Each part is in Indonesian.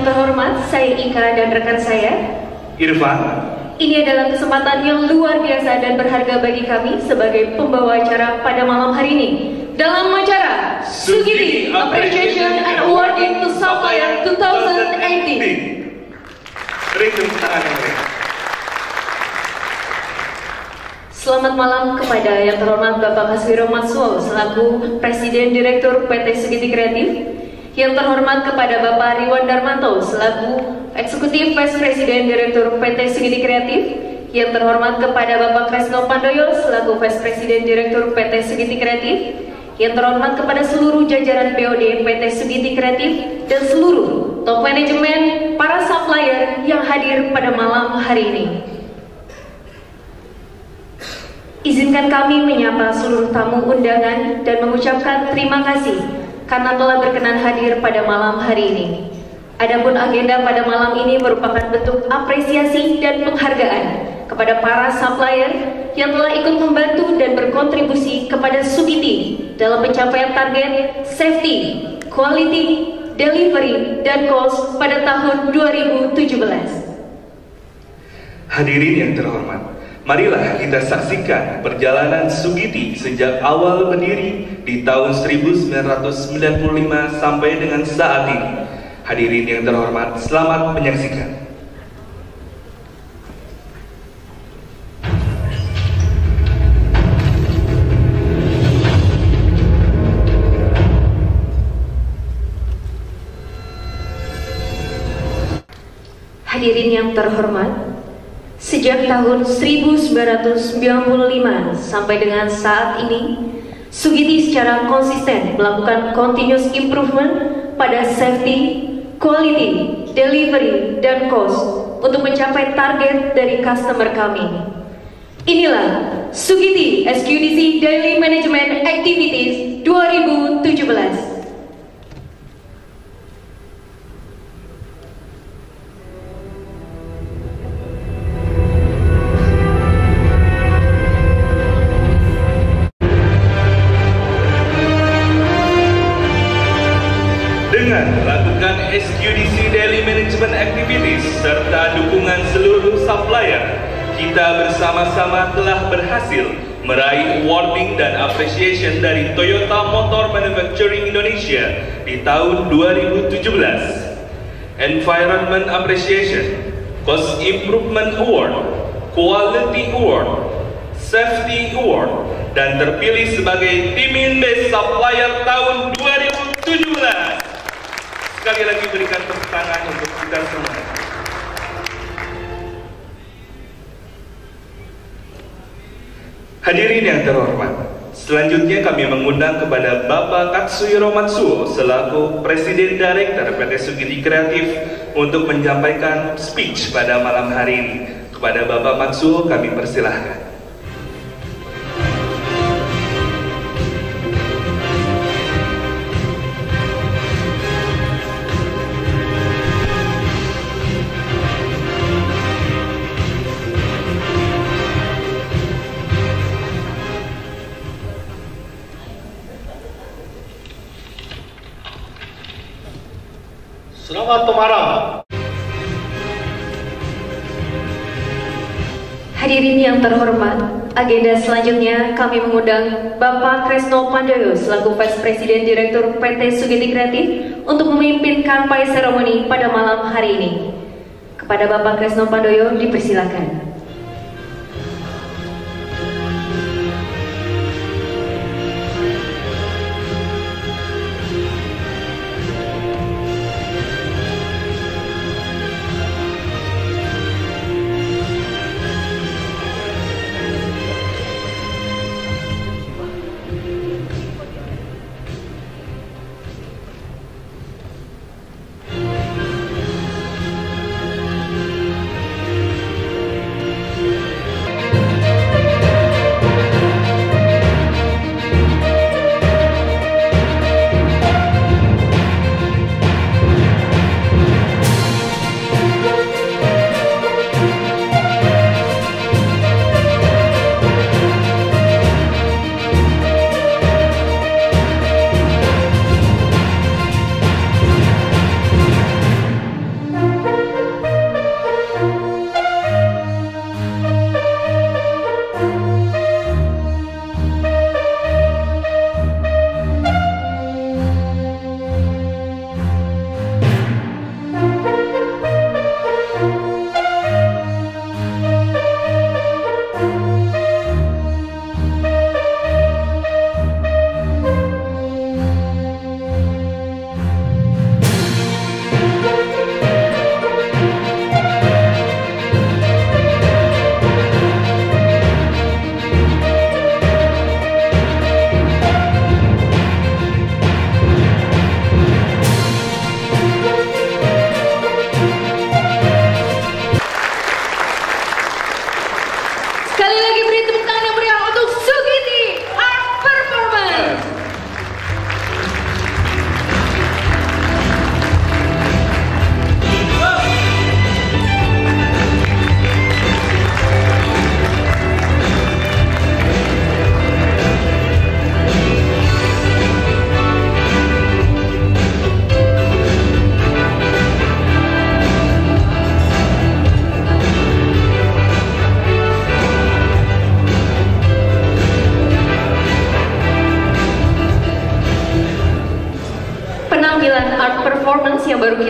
yang terhormat, saya Ika dan rekan saya Irfan. Ini adalah kesempatan yang luar biasa dan berharga bagi kami sebagai pembawa acara pada malam hari ini dalam acara Sugiti Appreciation and Awarding to Supplier 2018. Beri tepuk tangan yang meriah. Selamat malam kepada yang terhormat Bapak Haswiro Matsuo selaku Presiden Direktur PT Sugiti Kreatif, yang terhormat kepada Bapak Riwan Darmanto selaku Eksekutif Vice Presiden Direktur PT Sugiti Kreatif, yang terhormat kepada Bapak Kresno Pandoyo selaku Vice Presiden Direktur PT Sugiti Kreatif, yang terhormat kepada seluruh jajaran BOD PT Sugiti Kreatif dan seluruh top manajemen para supplier yang hadir pada malam hari ini. Izinkan kami menyapa seluruh tamu undangan dan mengucapkan terima kasih karena telah berkenan hadir pada malam hari ini. Adapun agenda pada malam ini merupakan bentuk apresiasi dan penghargaan kepada para supplier yang telah ikut membantu dan berkontribusi kepada Sugiti dalam pencapaian target safety, quality, delivery, dan cost pada tahun 2017. Hadirin yang terhormat, marilah kita saksikan perjalanan Sugiti sejak awal berdiri di tahun 1995 sampai dengan saat ini. Hadirin yang terhormat, selamat menyaksikan. Hadirin yang terhormat, sejak tahun 1995 sampai dengan saat ini, Sugiti secara konsisten melakukan continuous improvement pada safety, quality, delivery, dan cost untuk mencapai target dari customer kami. Inilah Sugiti SQDC Daily Management Activities 2017. Dengan melakukan SQDC Daily Management Activities serta dukungan seluruh supplier, kita bersama-sama telah berhasil meraih awarding dan appreciation dari Toyota Motor Manufacturing Indonesia di tahun 2017. Environment Appreciation, Cost Improvement Award, Quality Award, Safety Award, dan terpilih sebagai Timin Best Supplier tahun 2017. Sekali lagi berikan tepuk tangan untuk kita semua. Hadirin yang terhormat, selanjutnya kami mengundang kepada Bapak Katsuhiro Matsuo selaku Presiden Direktur PT Sugiti Kreatif untuk menyampaikan speech pada malam hari ini. Kepada Bapak Matsuo kami persilahkan. Selamat malam. Hadirin yang terhormat, agenda selanjutnya kami mengundang Bapak Kresno Pandoyo selaku Vice Presiden Direktur PT Sugiti Kreatif untuk memimpin kanpai seremoni pada malam hari ini. Kepada Bapak Kresno Pandoyo dipersilakan.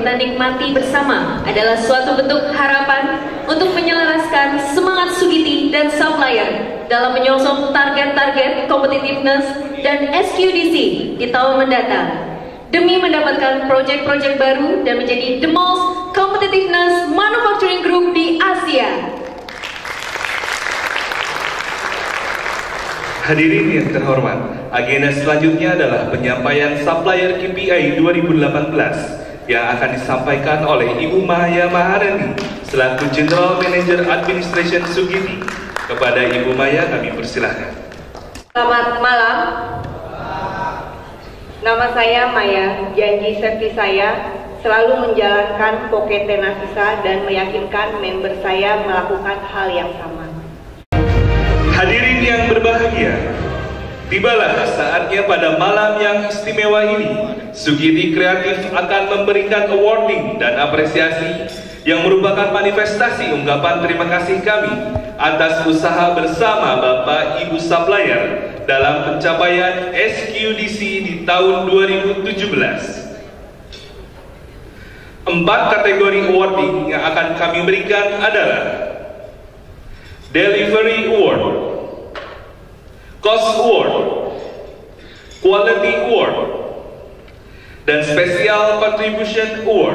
kita nikmati bersama adalah suatu bentuk harapan untuk menyelaraskan semangat Sugiti dan supplier dalam menyongsong target-target competitiveness dan SQDC di tahun mendatang, demi mendapatkan proyek-proyek baru dan menjadi the most competitiveness manufacturing group di Asia. Hadirin yang terhormat, agenda selanjutnya adalah penyampaian supplier KPI 2018 yang akan disampaikan oleh Ibu Mahaya Maharani selaku General Manager Administration Sugiti. Kepada Ibu Maya kami persilahkan. Selamat malam. Nama saya Maya. Janji safety saya selalu menjalankan Pocket Tenasisa dan meyakinkan member saya melakukan hal yang sama. Hadirin yang berbahagia, tibalah saatnya pada malam yang istimewa ini, Sugiti Kreatif akan memberikan awarding dan apresiasi yang merupakan manifestasi ungkapan terima kasih kami atas usaha bersama Bapak Ibu supplier dalam pencapaian SQDC di tahun 2017. 4 kategori awarding yang akan kami berikan adalah Delivery Award, Cost Award, Quality Award, dan Special Contribution Award.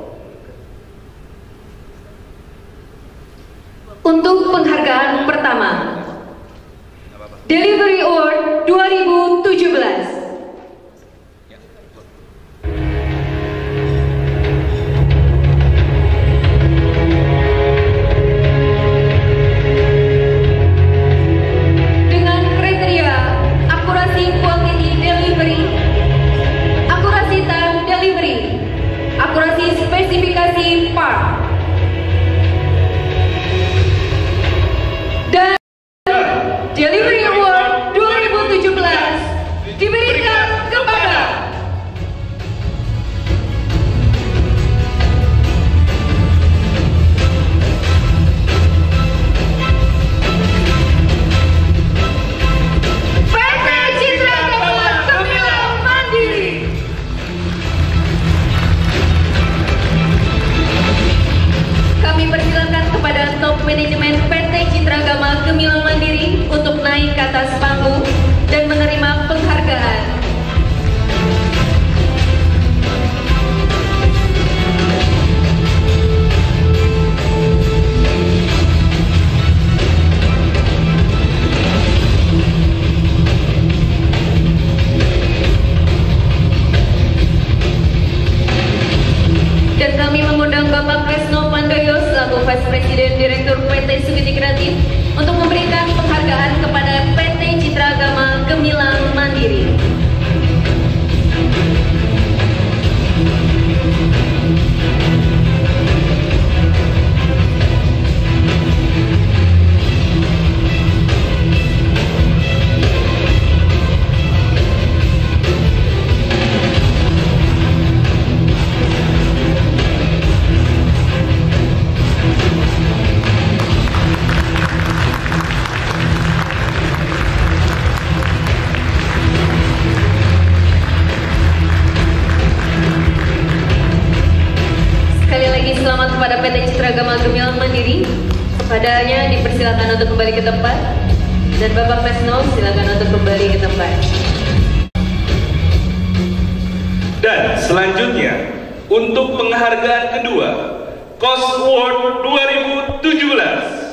Untuk penghargaan pertama, Delivery Award 2017. Akurasi spesifikasi part dan Delivery Award 2017 diberikan kepada PT Citra Gama Gemilang Mandiri. Kami persilakan kepada top manajemen PT Citra Gama Gemilang Mandiri untuk naik ke atas panggung dan menerima penghargaan. Dan kami mengundang Bapak Kresno Pandoyo selaku Vice President Direktur PT Sugiti Kreatif untuk memberikan penghargaan kepada PT Citra Gama Gemilang Mandiri. Selamat kepada PT Citra Gama Gemilang Mandiri. Kepadanya dipersilakan untuk kembali ke tempat, dan Bapak Kresno silakan untuk kembali ke tempat. Dan selanjutnya untuk penghargaan kedua, Cost Award 2017.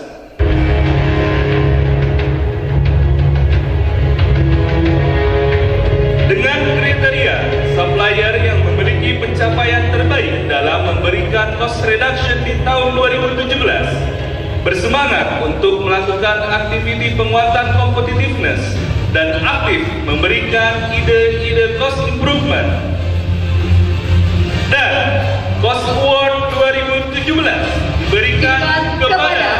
Dengan kriteria supplier yang memiliki pencapaian terbaik dalam memberikan cost reduction di tahun 2017, bersemangat untuk melakukan aktiviti penguatan competitiveness dan aktif memberikan ide-ide cost improvement. Dan Cost Award 2017 diberikan kepada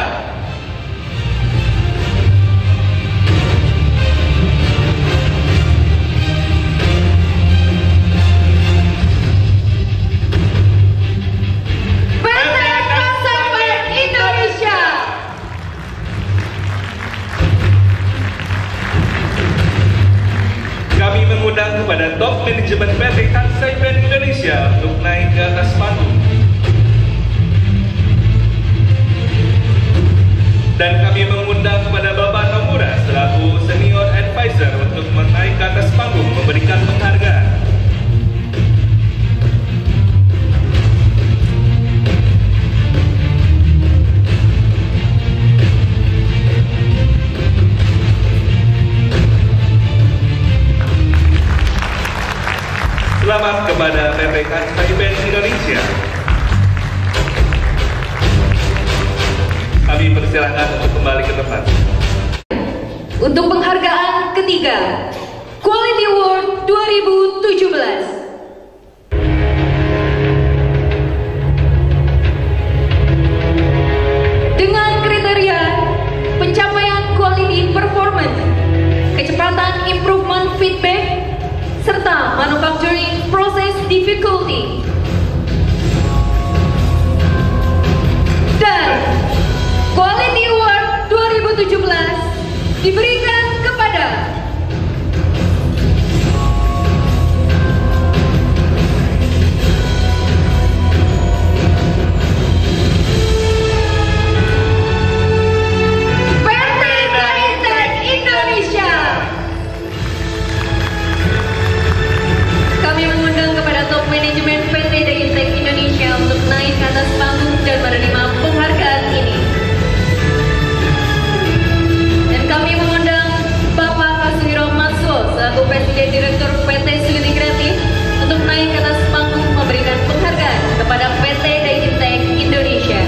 mengundang kepada top manajemen PT Kansai Band Indonesia untuk naik ke atas panggung. Dan kami mengundang kepada Bapak Nomura selaku Senior Advisor untuk naik ke atas panggung memberikan penghargaan. Selamat kepada PT Kansai Band Indonesia. Kami persilahkan untuk kembali ke tempat. Untuk penghargaan ketiga, Quality Award 2017. Dengan kriteria pencapaian quality performance, kecepatan improvement feedback, serta manufacturing process difficulty. Dan Quality Award 2017 diberikan kepada PT Daitech Indonesia. Kami mengundang kepada top manajemen PT Daitech Indonesia untuk naik ke atas panggung dan menerima penghargaan ini. Dan kami mengundang Bapak Kazuhiro Matsuo selaku Presiden Direktur PT Sugiti Kreatif untuk naik ke atas panggung memberikan penghargaan kepada PT Daitech Indonesia.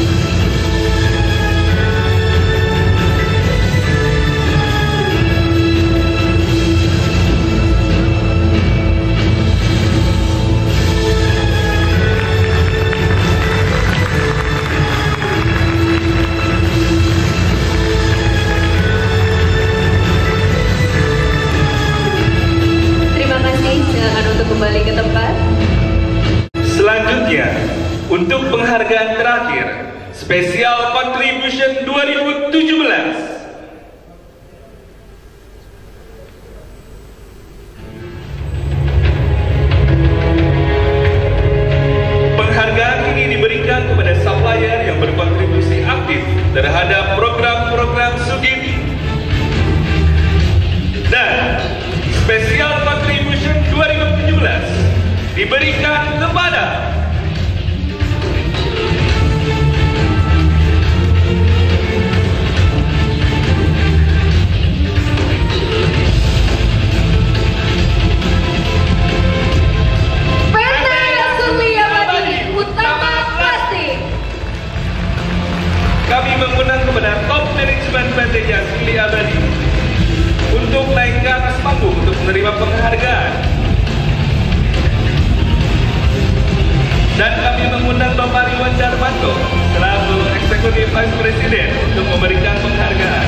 Kembali ke tempat. Selanjutnya, untuk penghargaan terakhir, Special Contribution 2017. Penghargaan ini diberikan kepada supplier yang berkontribusi aktif terhadap program-program Sugiti. Dan Special Contribution 2017 diberikan kepada PT Surya Abadi Utama Plastik. Kami mengundang kepada top manajemen PT Surya Abadi untuk naik ke atas panggung untuk menerima penghargaan. Dan kami mengundang Bapak Riwan Darmanto selaku Eksekutif Vice President untuk memberikan penghargaan.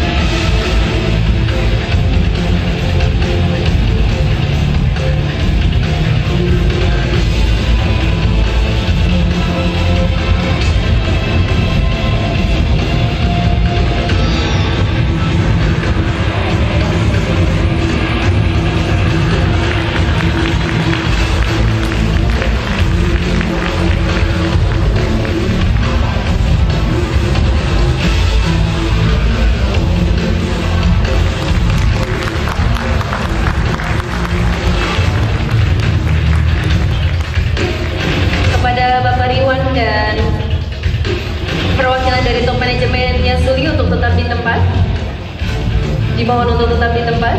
Dimohon untuk tetap di tempat.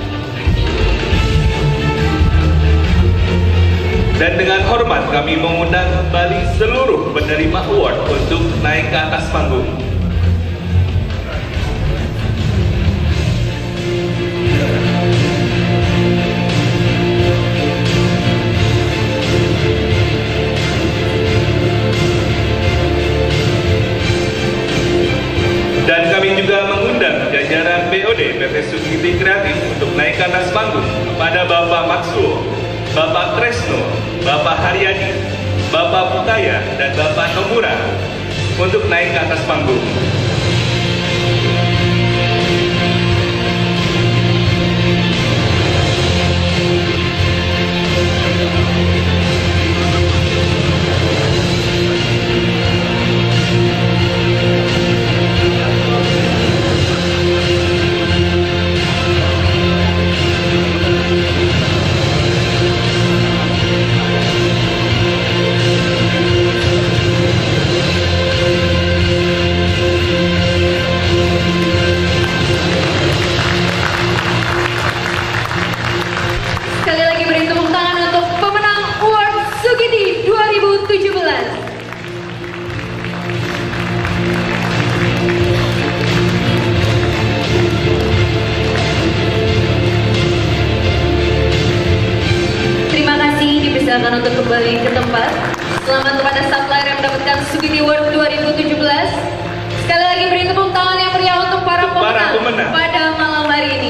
Dan dengan hormat kami mengundang kembali seluruh penerima award untuk naik ke atas panggung. Dan kami juga mengundang jajaran BOD PT Sugiti Kreatif untuk naik ke atas panggung kepada Bapak Matsuo, Bapak Tresno, Bapak Haryadi, Bapak Putaya, dan Bapak Nomura untuk naik ke atas panggung. lagi beri tepuk tangan yang meriah untuk para pemenang pada malam hari ini.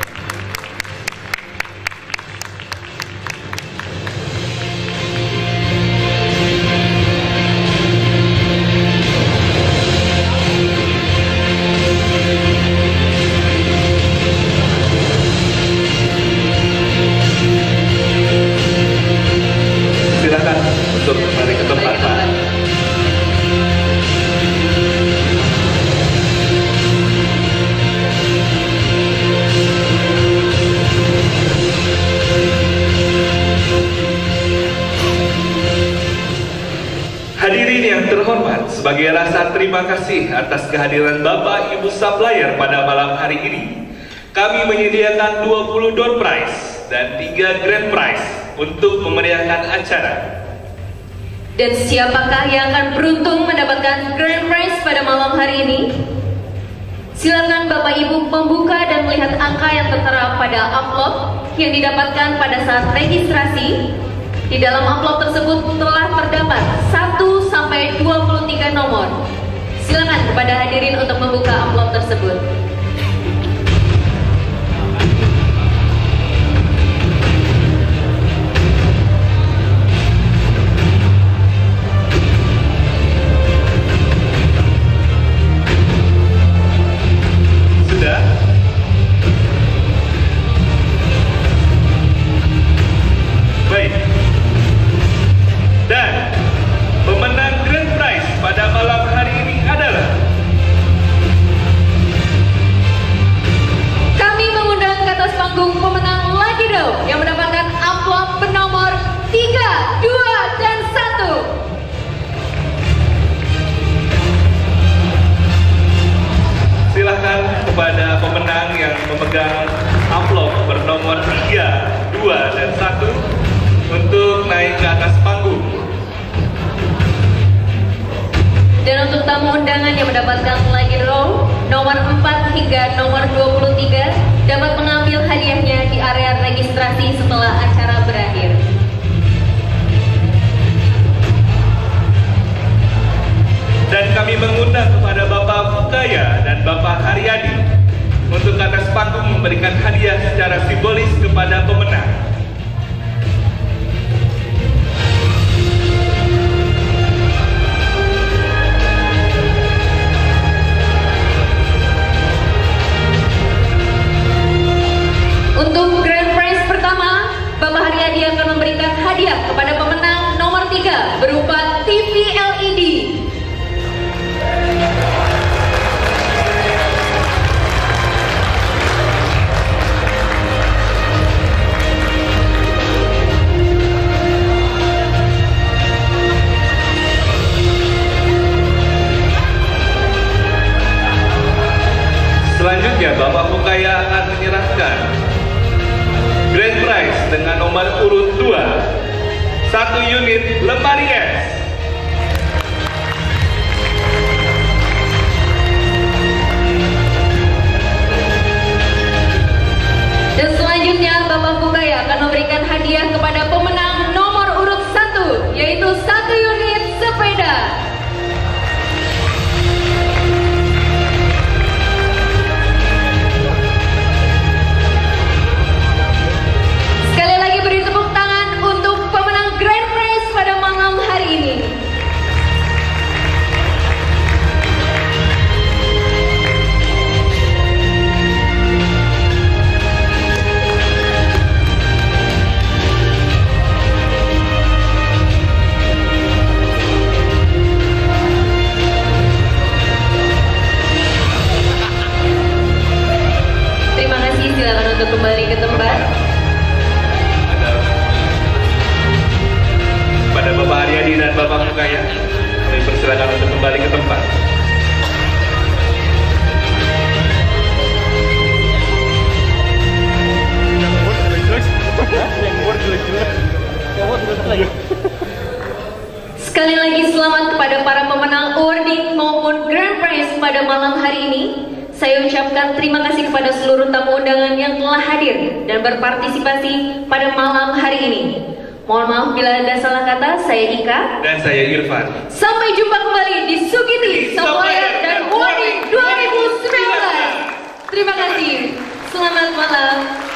Silakan untuk kembali ke tempat, Pak. Hadirin yang terhormat, sebagai rasa terima kasih atas kehadiran Bapak Ibu supplier pada malam hari ini, kami menyediakan 20 door prize dan 3 grand prize untuk memeriahkan acara. Dan siapakah yang akan beruntung mendapatkan grand prize pada malam hari ini? Silakan Bapak Ibu membuka dan melihat angka yang tertera pada amplop yang didapatkan pada saat registrasi. Di dalam amplop tersebut telah terdapat 1 sampai 23 nomor. Silakan kepada hadirin untuk membuka amplop tersebut. Sudah? Baik. Dan pemenang grand prize pada malam hari ini adalah Kami mengundang ke atas panggung pemenang Lucky Draw yang mendapatkan amplop bernomor 3, 2, dan 1. Silahkan kepada pemenang yang memegang amplop bernomor 3, 2, dan 1 untuk naik ke atas panggung. Dan untuk tamu undangan yang mendapatkan Lucky Draw nomor 4 hingga nomor 23 dapat mengambil hadiahnya di area registrasi setelah acara berakhir. Dan kami mengundang kepada Bapak Fukaya dan Bapak Haryadi untuk ke atas panggung memberikan hadiah secara simbolis kepada pemenang. Untuk grand prize pertama, Bapak Haryadi akan memberikan hadiah kepada pemenang nomor 3 berupa TV LED. Selanjutnya Bapak Fukaya akan menyerahkan grand prize dengan nomor urut 2, 1 unit lemari es. Dan selanjutnya Bapak Fukaya akan memberikan hadiah kepada pemenang nomor urut 1, yaitu 1 unit sepeda. Sekali lagi beri tepuk tangan untuk pemenang grand prize pada malam hari ini. Terima kasih, silakan untuk kembali ke tempat. Pada Bapak Haryadi dan Bapak Fukaya, kami persilakan untuk kembali ke tempat. Sekali lagi selamat kepada para pemenang awarding maupun grand prize pada malam hari ini. Saya ucapkan terima kasih kepada seluruh tamu undangan yang telah hadir dan berpartisipasi pada malam hari ini. Mohon maaf bila ada salah kata. Saya Ika Dan saya Irfan. Sampai jumpa kembali di Sukiti Supplier dan Awarding Terima kasih. Selamat malam.